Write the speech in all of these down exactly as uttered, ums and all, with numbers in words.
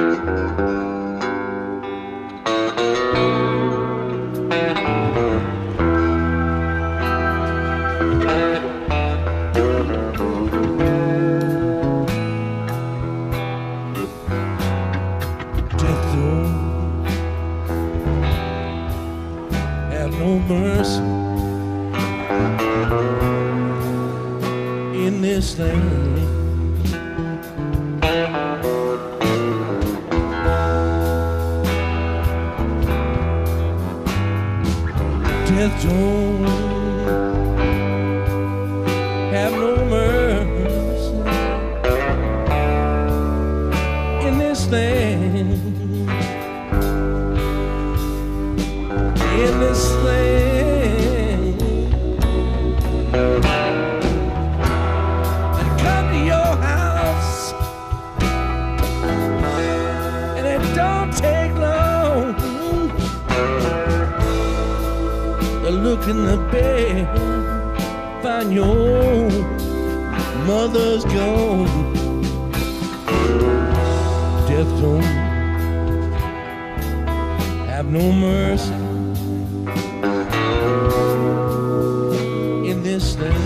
No mercy in this land. Death don't have no mercy in this land. In this land, I come to your house, and it don't take long to look in the bed, find your mother's gone. Death don't have no mercy in this land.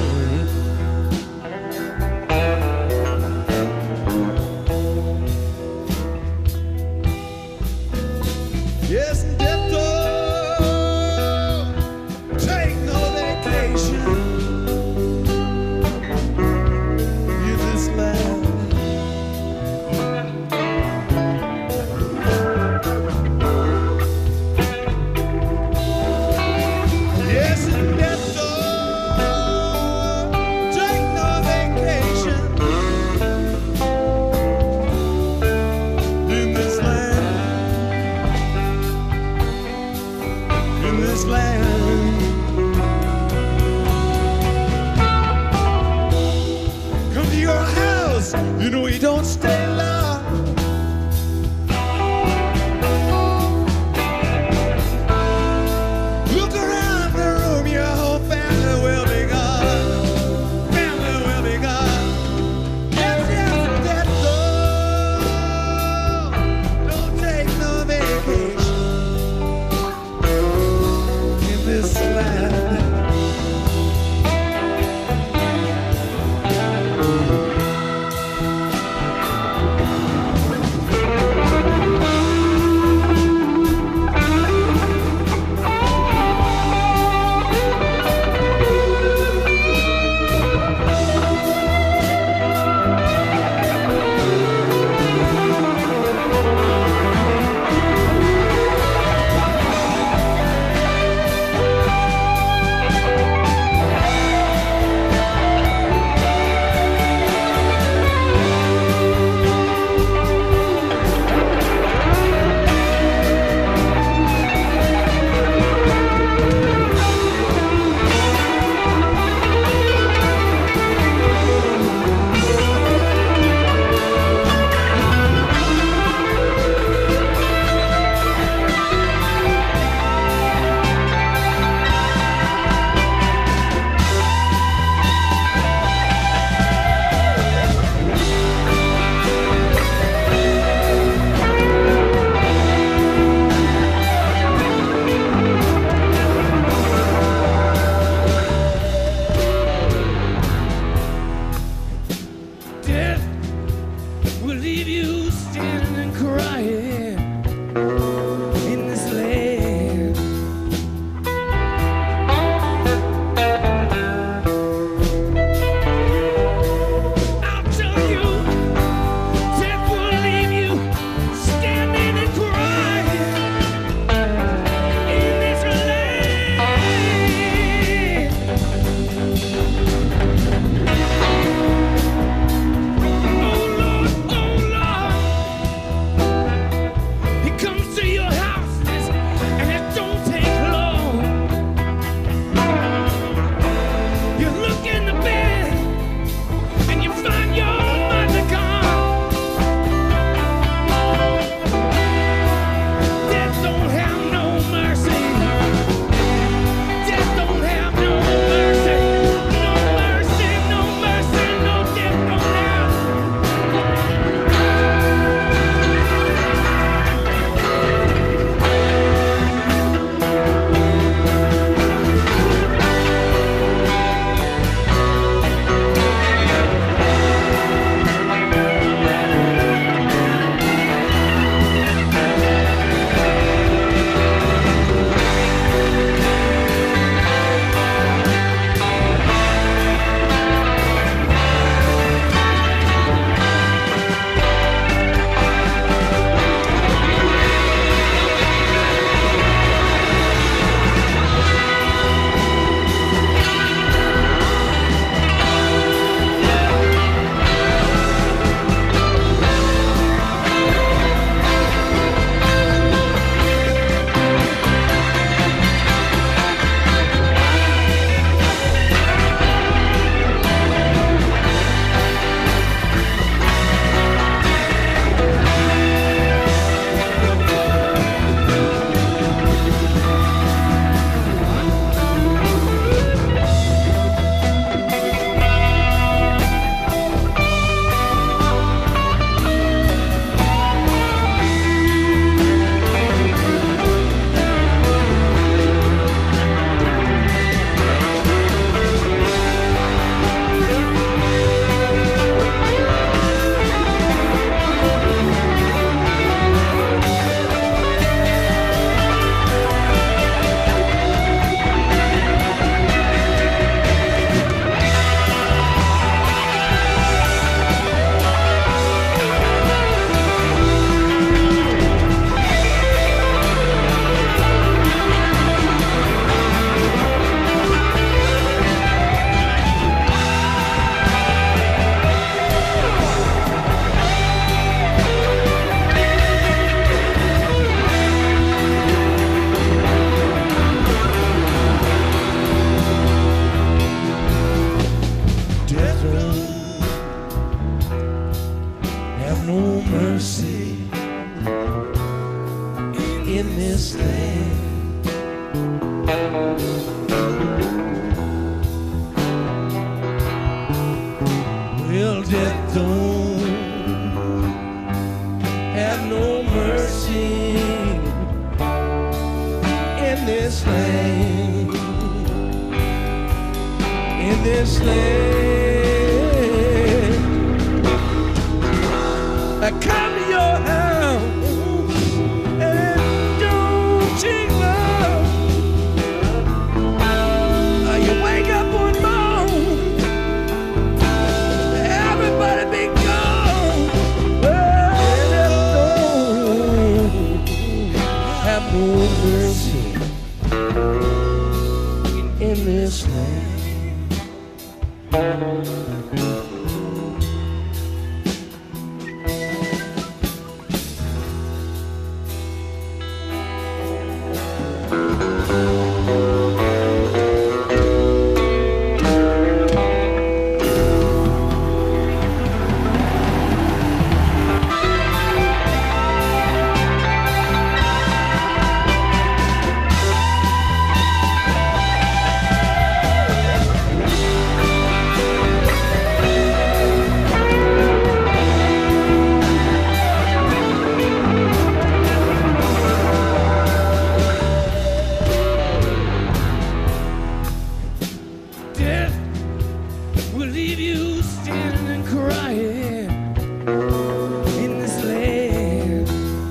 Yes, death don't take no vacation in this land. Yes, death don't take no vacation in this land. In this land, come to your house, you know you don't stay long. Look around the room, your whole family will be gone. Family will be gone. Yes, yes, that love don't take no vacation in this land. no mercy in this land. Well, death don't have no mercy in this land, in this land. I come to your house and don't you love? Uh, you wake up one morning, everybody be gone. Well, don't have no mercy in this land. Will leave you standing crying in this land.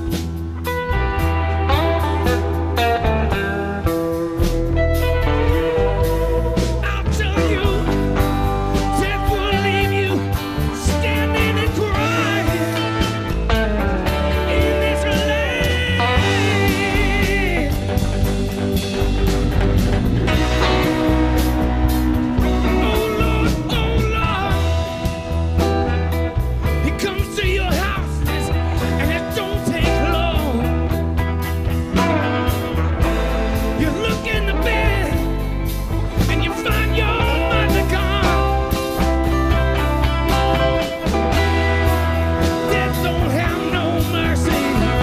I'll tell you, death will leave you standing and crying in this land. Oh Lord, oh Lord, he comes to your houses and it don't take long. You look in the bed and you find your mother gone. Death don't have no mercy.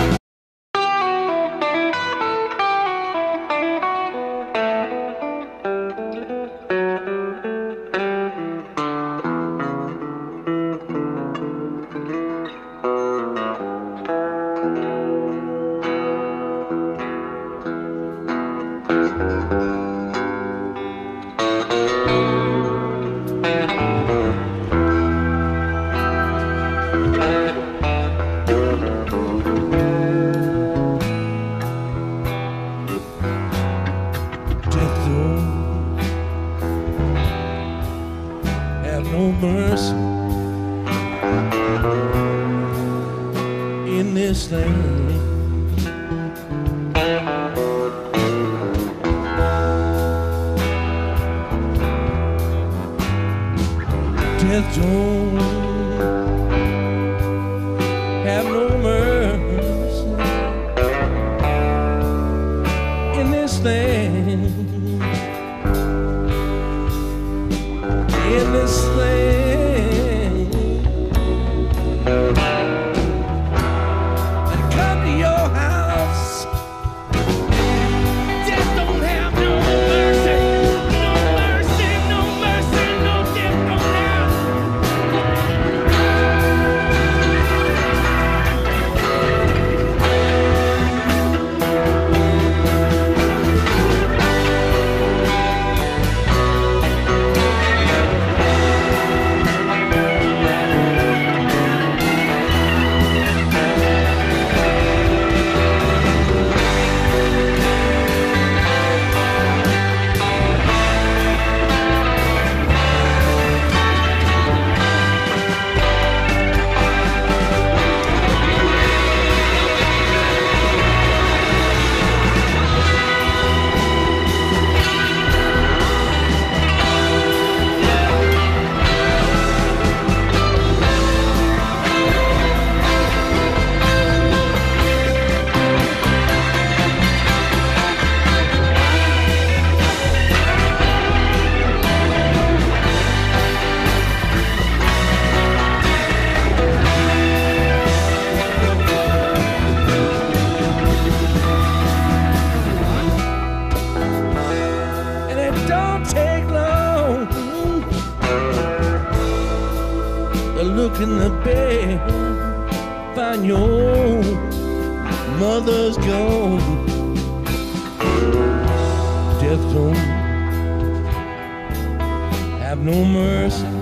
Death don't have no mercy in this land. Death don't have no mercy in this land, in this land. And come to your house. Death don't have no mercy, no mercy, no mercy, no death don't have. in the bed, find your mother's gone. Death don't have no mercy